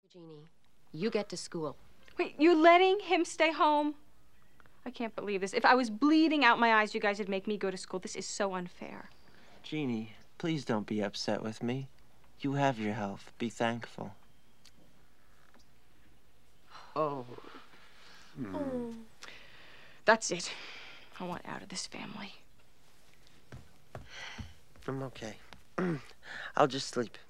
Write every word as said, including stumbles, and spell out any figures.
Jeannie, you get to school. Wait, you're letting him stay home? I can't believe this. If I was bleeding out my eyes, you guys would make me go to school. This is so unfair. Jeannie, please don't be upset with me. You have your health. Be thankful. Oh. Mm. That's it. I want out of this family. I'm okay. I'll just sleep.